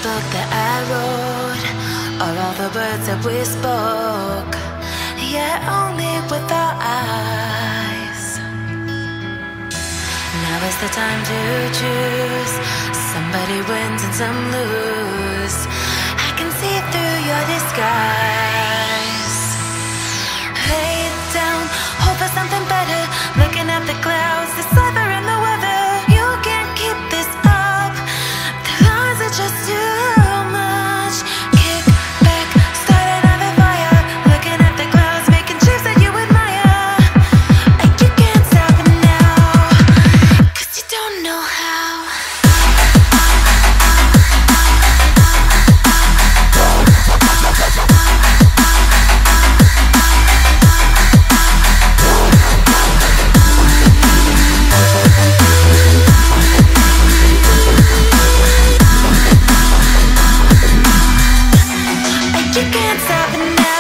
book that I wrote, or all the words that we spoke, yet only with our eyes. Now is the time to choose. Somebody wins and some lose. I can see through your disguise. Lay down, hope for something better. Looking at the clouds, the sliver in the weather. You can't keep this up. The lies are just too much. Kick back, start another fire. Looking at the clouds, making shapes that you admire. And you can't stop it now, 'cause you don't know how. You can't stop it now.